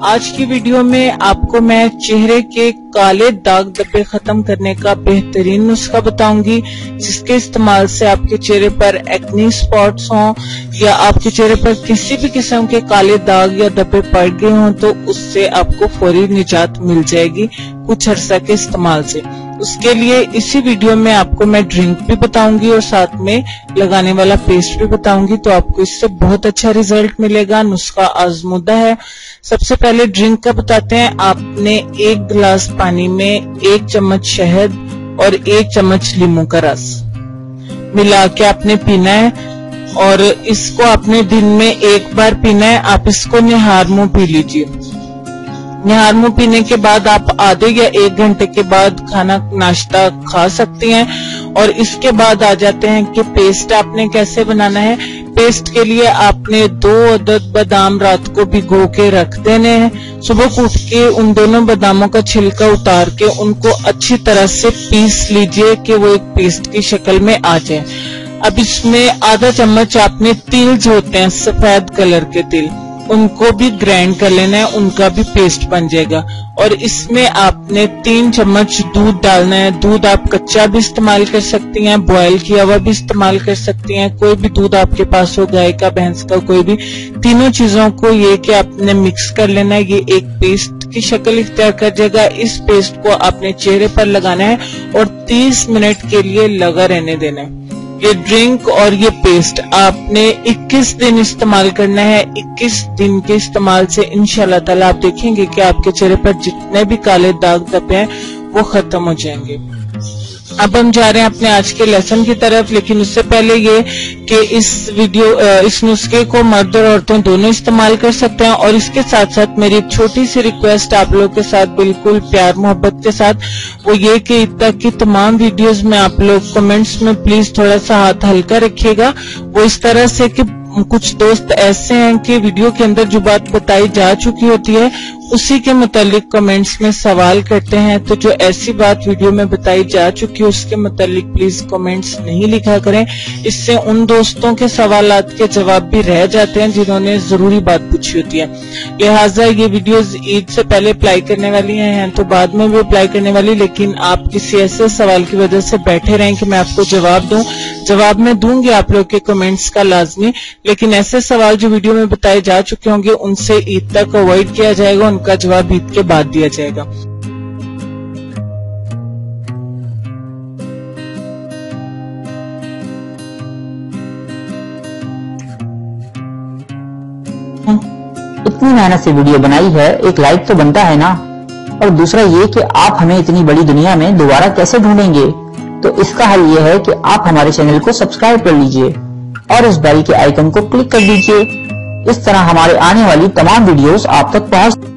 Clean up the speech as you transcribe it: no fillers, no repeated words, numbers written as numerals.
आज की वीडियो में आपको मैं चेहरे के काले दाग धब्बे खत्म करने का बेहतरीन नुस्खा बताऊंगी, जिसके इस्तेमाल से आपके चेहरे पर एक्ने स्पॉट्स हों या आपके चेहरे पर किसी भी किस्म के काले दाग या धब्बे पड़ गए हों तो उससे आपको फौरी निजात मिल जाएगी कुछ अर्सा के इस्तेमाल से। उसके लिए इसी वीडियो में आपको मैं ड्रिंक भी बताऊंगी और साथ में लगाने वाला पेस्ट भी बताऊंगी, तो आपको इससे बहुत अच्छा रिजल्ट मिलेगा। नुस्खा आजमुदा है। सबसे पहले ड्रिंक का बताते हैं। आपने 1 गिलास पानी में 1 चम्मच शहद और 1 चम्मच नींबू का रस मिला के आपने पीना है और इसको आपने दिन में 1 बार पीना है। आप इसको निहार मुंह पी लीजिए। निहार मुंह पीने के बाद आप आधे या 1 घंटे के बाद खाना नाश्ता खा सकती हैं। और इसके बाद आ जाते हैं कि पेस्ट आपने कैसे बनाना है। पेस्ट के लिए आपने 2 अदद बादाम रात को भिगो के रख देने हैं। सुबह उठ के उन दोनों बादामों का छिलका उतार के उनको अच्छी तरह से पीस लीजिए कि वो एक पेस्ट की शक्ल में आ जाए। अब इसमें आधा चम्मच आपने तिल जो होते हैं सफेद कलर के तिल, उनको भी ग्राइंड कर लेना है, उनका भी पेस्ट बन जाएगा। और इसमें आपने 3 चम्मच दूध डालना है। दूध आप कच्चा भी इस्तेमाल कर सकती हैं, बॉयल किया हुआ भी इस्तेमाल कर सकती हैं, कोई भी दूध आपके पास हो, गाय का, भैंस का, कोई भी। तीनों चीजों को ये कि आपने मिक्स कर लेना है। ये एक पेस्ट की शक्ल इख्तियार कर जाएगा। इस पेस्ट को आपने चेहरे पर लगाना है और 30 मिनट के लिए लगा रहने देना है। ये ड्रिंक और ये पेस्ट आपने 21 दिन इस्तेमाल करना है। 21 दिन के इस्तेमाल से इंशाल्लाह ताला आप देखेंगे कि आपके चेहरे पर जितने भी काले दाग धब्बे हैं वो खत्म हो जाएंगे। अब हम जा रहे हैं अपने आज के लेसन की तरफ, लेकिन उससे पहले ये कि इस नुस्खे को मर्द और औरतें दोनों इस्तेमाल कर सकते हैं। और इसके साथ साथ मेरी एक छोटी सी रिक्वेस्ट आप लोग के साथ, बिल्कुल प्यार मोहब्बत के साथ, वो ये कि इन तक की तमाम वीडियोस में आप लोग कमेंट्स में प्लीज थोड़ा सा हाथ हल्का रखिएगा। वो इस तरह से कि कुछ दोस्त ऐसे हैं कि वीडियो के अंदर जो बात बताई जा चुकी होती है उसी के मुतालिक कमेंट्स में सवाल करते हैं। तो जो ऐसी बात वीडियो में बताई जा चुकी है उसके मुतालिक प्लीज कमेंट्स नहीं लिखा करें। इससे उन दोस्तों के सवालात के जवाब भी रह जाते हैं जिन्होंने जरूरी बात पूछी होती है। लिहाजा ये वीडियोस ईद से पहले अप्लाई करने वाली हैं तो बाद में भी अप्लाई करने वाली, लेकिन आप किसी ऐसे सवाल की वजह से बैठे रहें कि मैं आपको जवाब दूं। जवाब मैं दूंगी आप लोग के कमेंट्स का लाजमी, लेकिन ऐसे सवाल जो वीडियो में बताए जा चुके होंगे उनसे ईद तक अवॉइड किया जाएगा, उनका जवाब ईद के बाद दिया जाएगा। इतनी मेहनत से वीडियो बनाई है, एक लाइक तो बनता है ना। और दूसरा ये कि आप हमें इतनी बड़ी दुनिया में दोबारा कैसे ढूंढेंगे, तो इसका हल ये है कि आप हमारे चैनल को सब्सक्राइब कर लीजिए और इस बेल के आइकन को क्लिक कर दीजिए। इस तरह हमारे आने वाली तमाम वीडियोस आप तक पहुंच